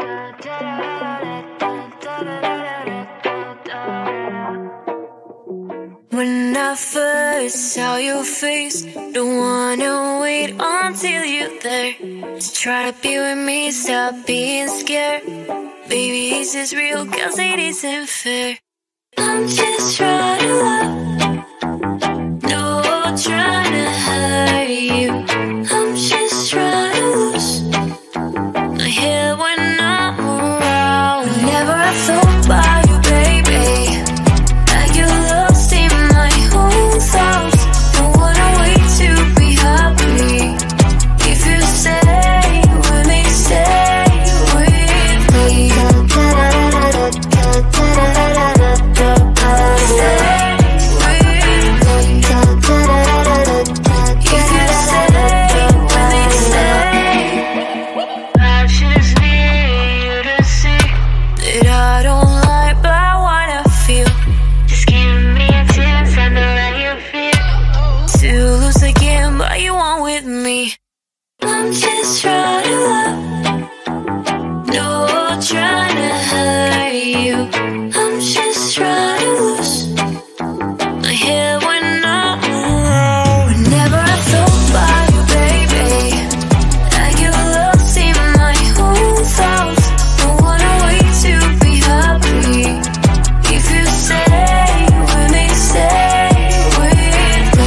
When I first saw your face, don't wanna wait until you're there to try to be with me, stop being scared. Baby, is this real? 'Cause it isn't fair. I'm just trying to love, no trying to hurt you. I'm just trying to lose my head when I'm around. Whenever I thought about you, baby, like you're lost in my own thoughts. Don't wanna wait to be happy. If you stay with me, stay with me. I'm just trying to love, no trying to hurt you. I'm just trying to lose my head when I'm around. Whenever I thought about you, baby, like you're lost in my own thoughts. Don't wanna wait to be happy. If you stay with me, stay with me.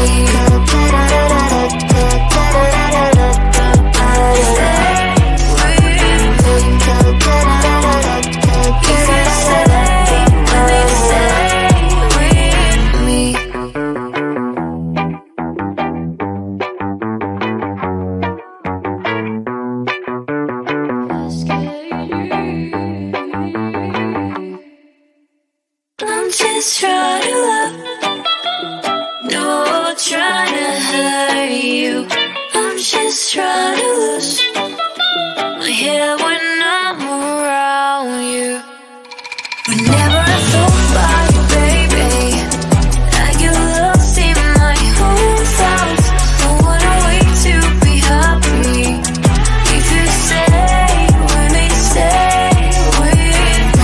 I'm just trying to love, no trying to hurt you. I'm just trying to lose my head when I'm around you. Whenever I thought about you, baby, like you're lost in my own thoughts. Don't wanna wait to be happy. If you stay with me, stay with me.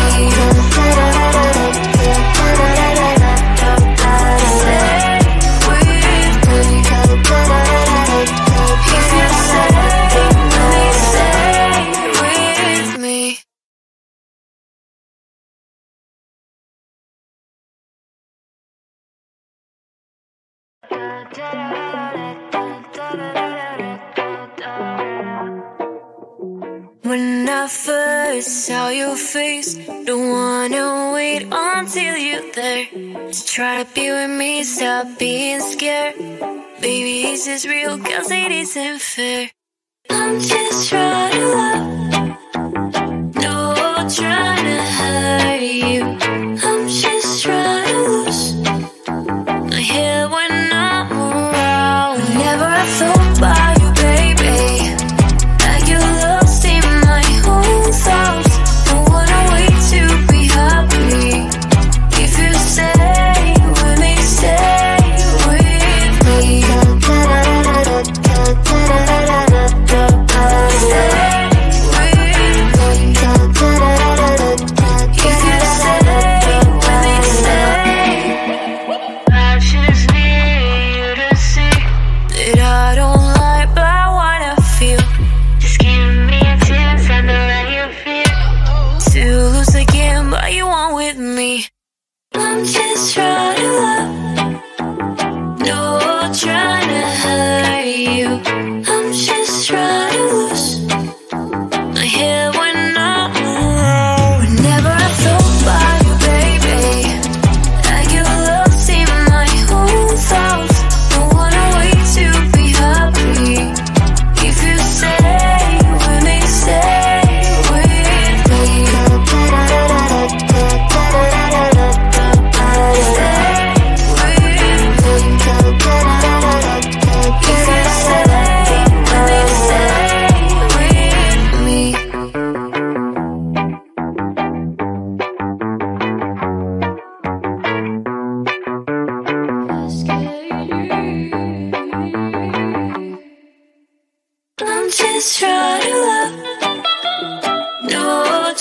When I first saw your face, don't wanna wait until you're there to try to be with me, stop being scared. Baby, is this real? 'Cause it isn't fair. I'm just trying to love, no trying to hurt you. I'm just trying to lose my head when I'm around. Whenever I thought about you, baby, like you're lost in my own thoughts. Don't wanna wait to be happy. If you stay with me, stay with me. Stay with me.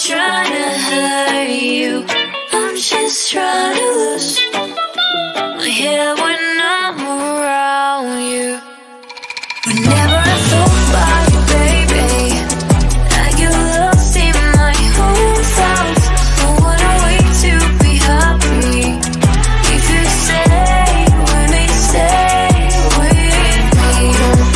trying to hurt you. I'm just trying to lose my head when I'm around you. Whenever I thought about you, baby, I get lost in my own thoughts. I wanna wait to be happy. If you stay with me, stay with me.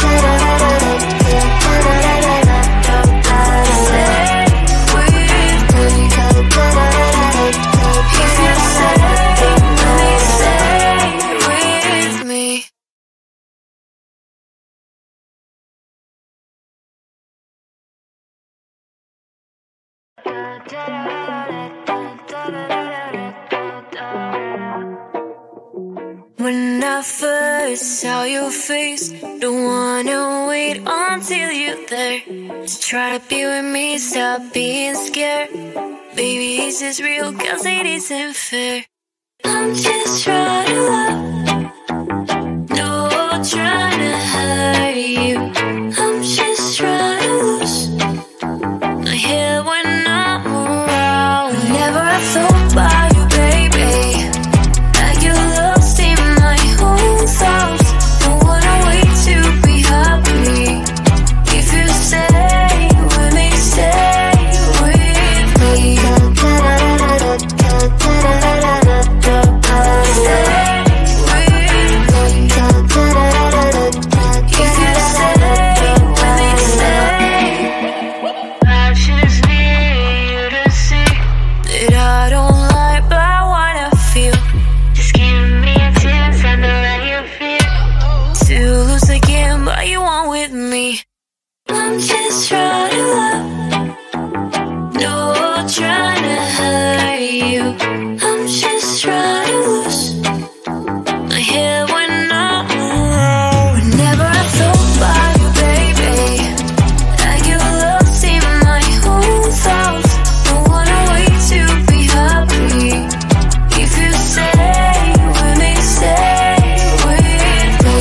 When I first saw your face, don't wanna wait until you're there to try to be with me, stop being scared. Baby, is this real? 'Cause it isn't fair. I'm just trying to love, no trying to hurt you. I'm just trying to lose my head when I'm around. Whenever I thought about you, baby, I get lost in my own thoughts. Don't wanna wait to be happy. If you stay with me, stay with me. I'm just trying to love, no trying to hurt you. I'm just trying to lose my head when I'm around. Whenever I thought about you, baby, I get lost in my own thoughts. Don't wanna wait to be happy. If you stay with me, stay with me.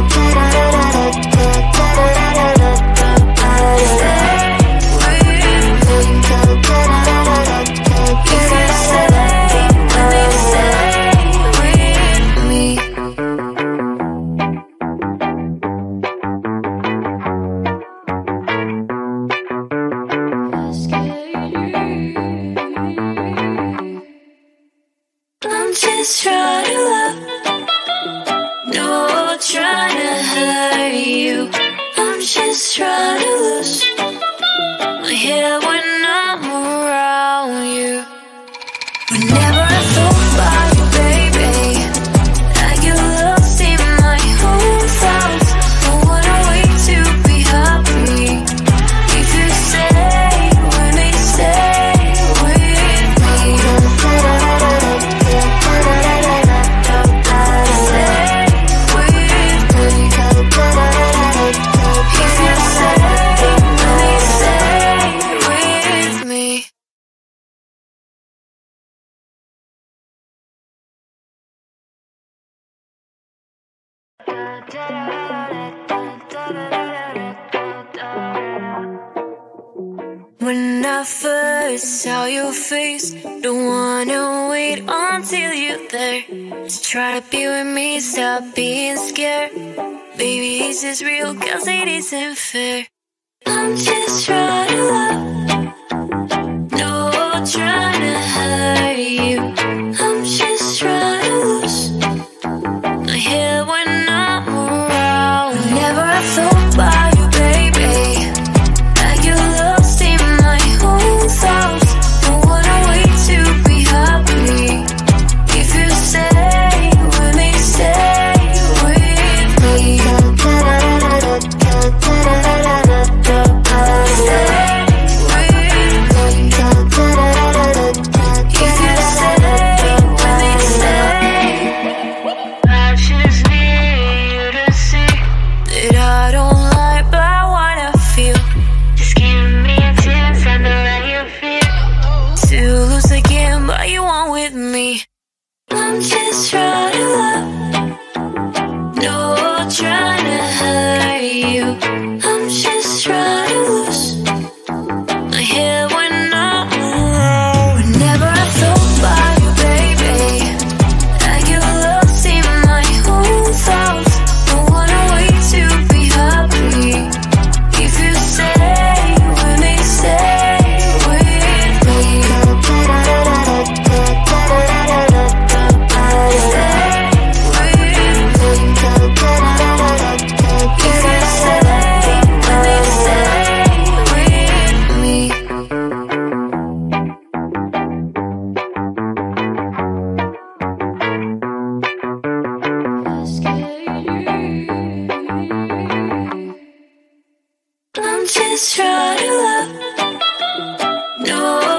I'm just trying to love, no trying to hurt you. I'm just trying to lose my head when I'm around you. Whenever I thought about you, baby, I get lost in my own thoughts. Don't wanna wait to be happy. If you stay with me, stay with me. When I first saw your face, don't wanna wait until you're there to try to be with me, stop being scared. Baby, is this real? 'Cause it isn't fair. I'm just trying to love, no trying to hurt you. I'm just trying to lose my head when I'm around. Whenever I thought about you, baby, I get lost in my own thoughts. Don't wanna wait to be happy. If you stay with me, stay with me. Stay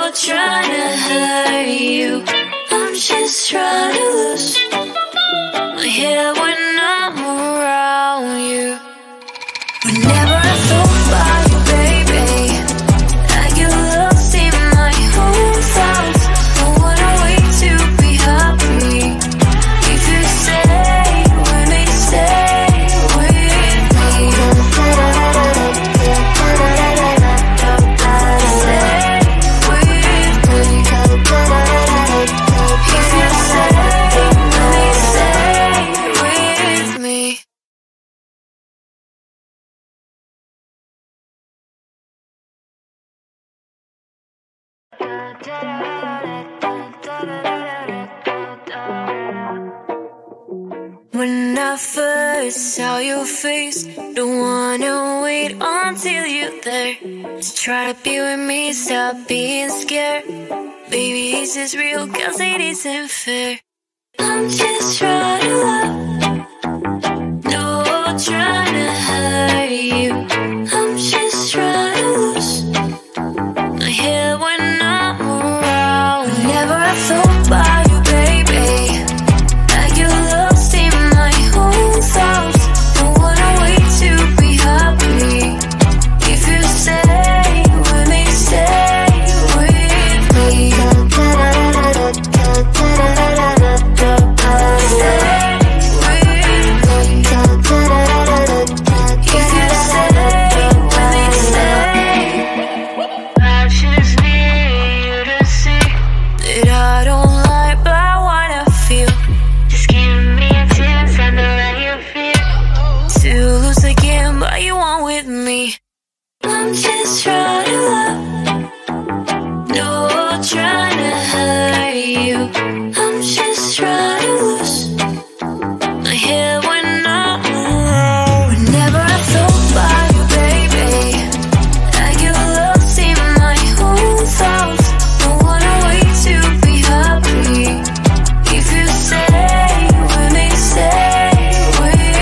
trying to hurt you. I'm just trying to lose my head when I'm around you. Whenever I thought about you, baby, I get lost in my own thoughts. Don't wanna wait to be happy. If you stay with me, stay with me. Stay with me. If you stay with me, stay with me. When I first saw your face, don't wanna wait until you're there to try to be with me, stop being scared. Baby, is this real? 'Cause it isn't fair. I'm just trying to love, no trying to hurt you. I'm just trying to lose my head when I'm around. Whenever I thought about you, baby, I get lost in my own thoughts. Don't wanna wait to be happy. If you stay with me, stay with me. I'm just trying to love, no trying to hurt you. I'm just trying to lose my head when I'm around. Whenever I thought about you, baby, I get lost in my own thoughts. Don't wanna wait to be happy. If you stay with me, stay with me.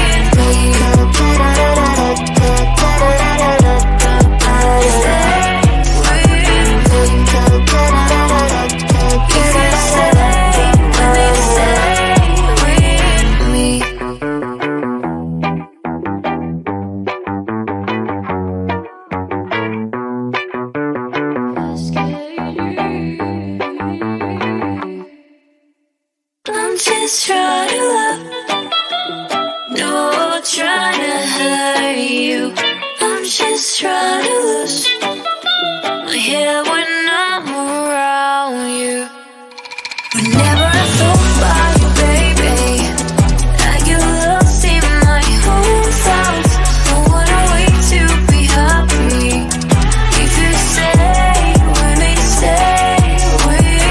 I'm just trying to love, no trying to hurt you. I'm just trying to lose my head when I'm around you. Whenever I thought about you, baby, I get lost in my own thoughts. Don't wanna wait to be happy. If you stay with me, stay with me.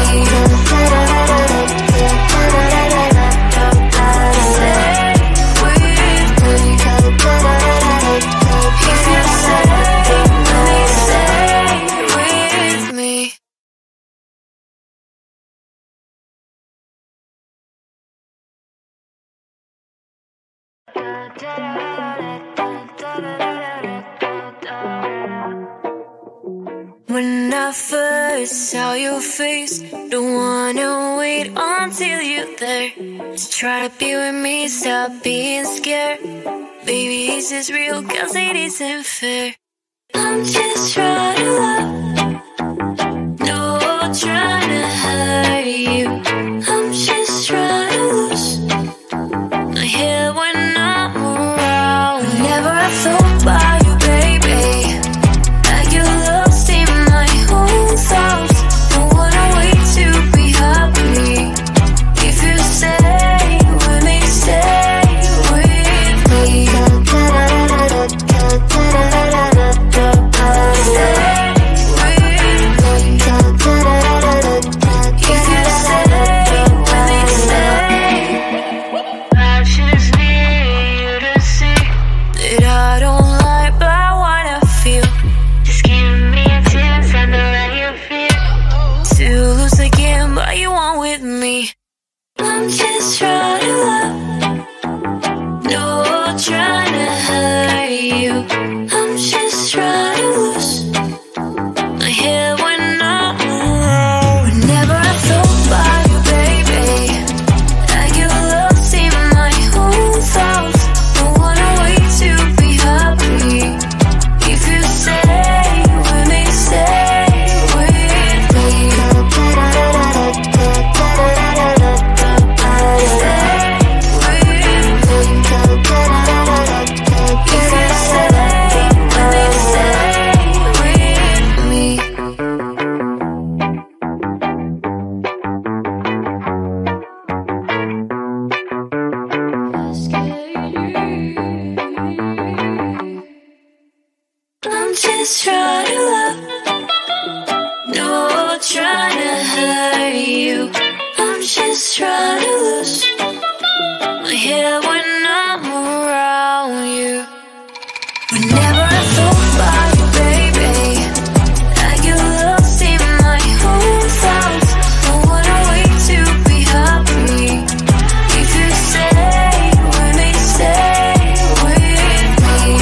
When I first saw your face, don't wanna wait until you're there to try to be with me, stop being scared. Baby, is this real? 'Cause it isn't fair. I'm just trying to love, no trying to hurt you. I'm just trying to lose my head when I'm around. Whenever I thought about you, baby, I get lost in my own thoughts. Don't wanna wait to be happy. If you stay with me, stay with me. Stay with me. trying to hurt you. I'm just trying to lose my head when I'm around you. Whenever I thought about you, baby, I get lost in my own thoughts. I wanna wait to be happy. If you stay with me, stay with me.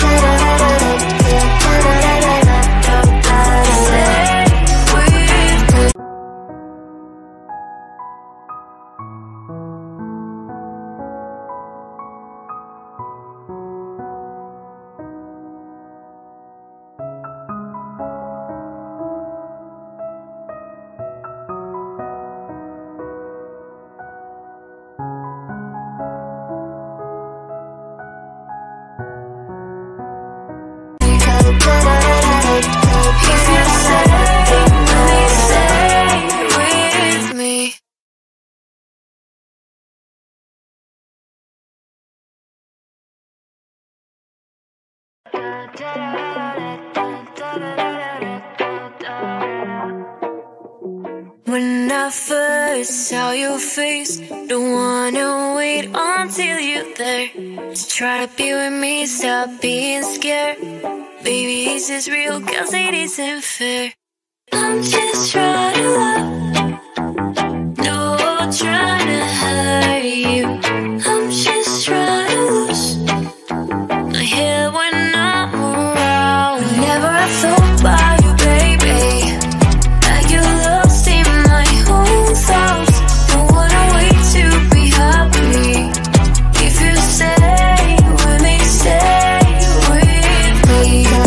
When I first saw your face, don't wanna wait until you're there to try to be with me, stop being scared. Baby, is this real? 'Cause it isn't fair. I'm just trying to love, no trying to hurt you. I'm just trying to lose my head when I'm around. Whenever I thought about you, baby, I get lost in my own thoughts. Don't wanna wait to be happy. If you stay with me, stay with me.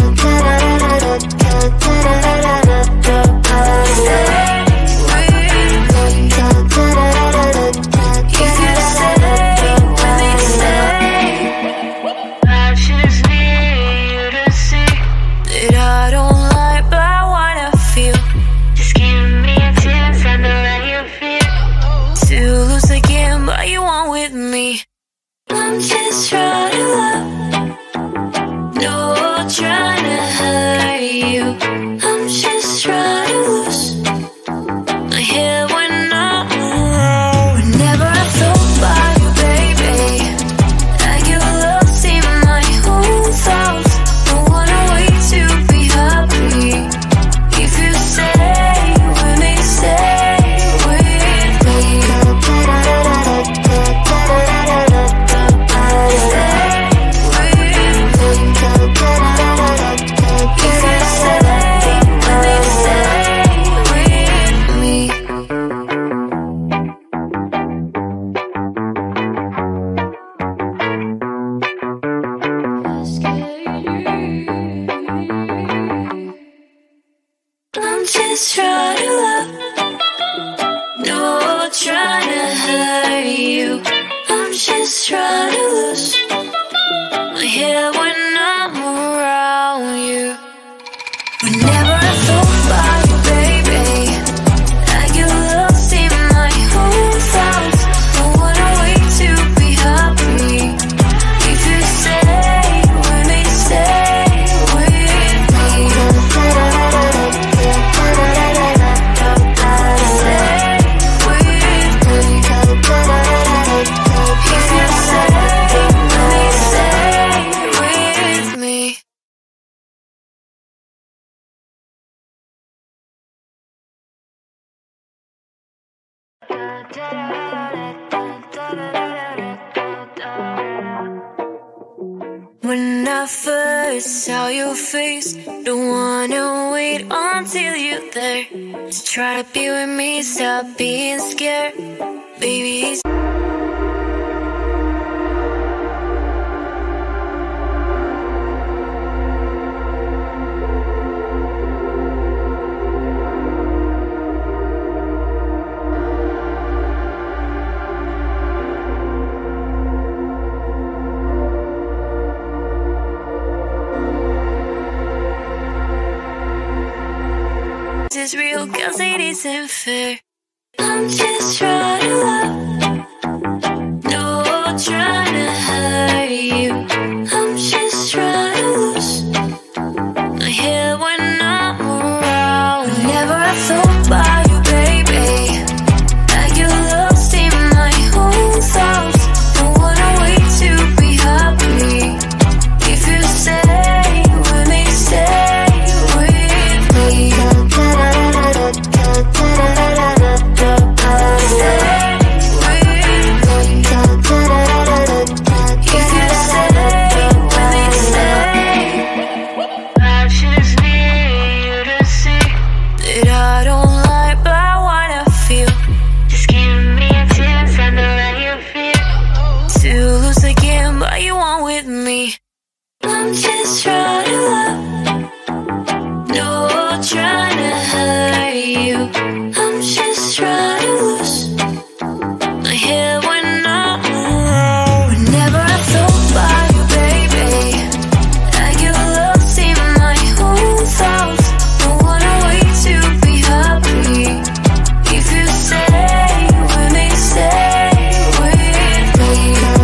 I'm just trying to love, no trying to hurt you. I'm just trying to lose my head when I'm around. Whenever I thought about you, baby, I get lost in my own thoughts. Don't wanna wait to be happy. If you stay with me, stay with me. I'm just trying to love, no trying to hurt you. I'm just trying to lose my head when I'm around you. Whenever I thought about you, baby, I get lost in my own thoughts. Don't wanna wait to be happy. If you stay with me, stay with me. When I first saw your face, don't wanna wait until you're there to try to be with me, stop being scared. Baby, is real, 'cause it isn't fair. I'm just trying to love, no trying to hurt you. I'm just trying to lose my head when I'm around. Whenever I I thought about you, baby. I get lost in my own thoughts. Don't wanna wait to be happy. If you stay with me, stay with me. I'm just trying to love, no trying to hurt you. I'm just trying to lose my head when I'm around. Whenever I thought about you, baby, I get lost in my own thoughts. Don't wanna wait to be happy. If you stay with me, stay with me.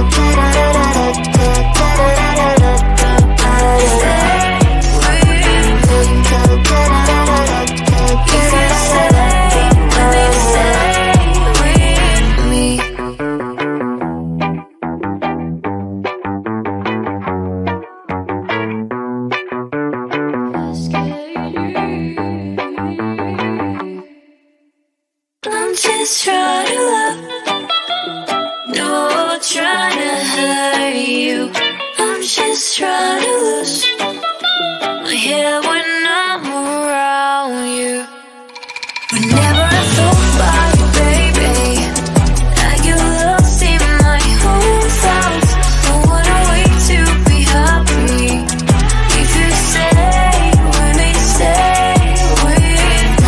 I'm just trying to love, no trying to hurt you. I'm just trying to lose my head when I'm around you. Whenever I thought about you, baby, I get lost in my own thoughts. Don't wanna wait to be happy. If you stay with me, stay with me.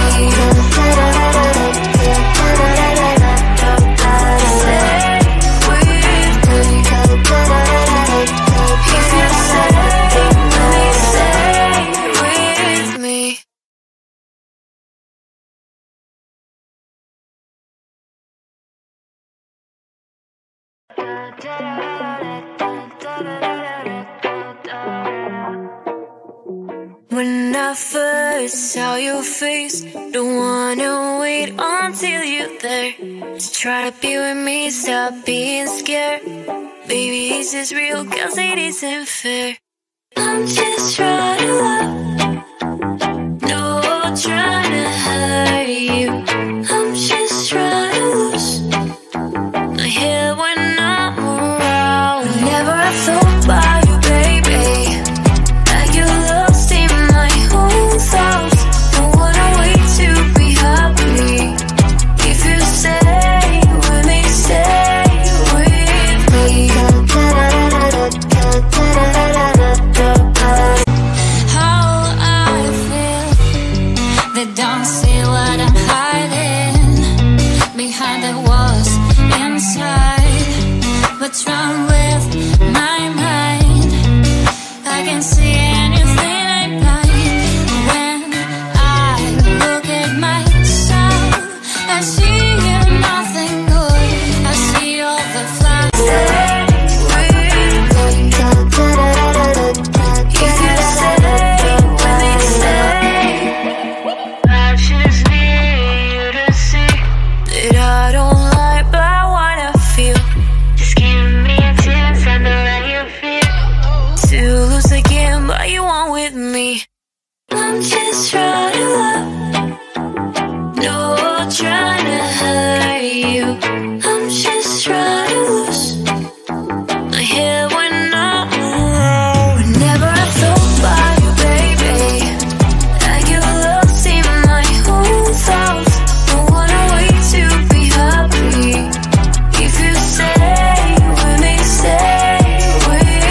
When I first saw your face, don't wanna wait until you're there to try to be with me, stop being scared. Baby, is this real? 'Cause it isn't fair. I'm just trying to love, no trying to hurt you. I'm just trying to lose my head when I'm around. Whenever I thought about you, baby, I get lost in my own thoughts. Don't wanna wait to be happy. If you stay with me, stay with me. How I feel, they don't see what I'm hiding behind the walls inside. What's wrong with my mind? I can see anything I like. When I look at myself, I see nothing good. I see all the flaws. I'm just trying to love, no trying to hurt you. I'm just trying to lose my head when I'm around. Whenever I thought about you, baby, I get lost in my own thoughts. Don't wanna wait to be happy. If you stay with me, stay with me.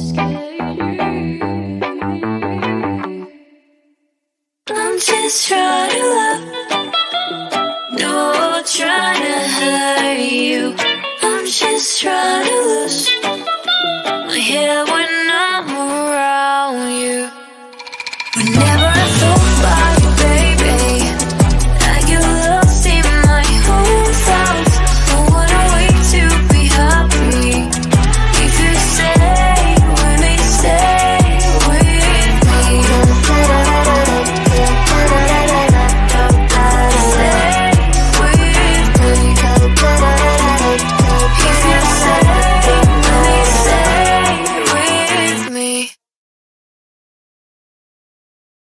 I'm just trying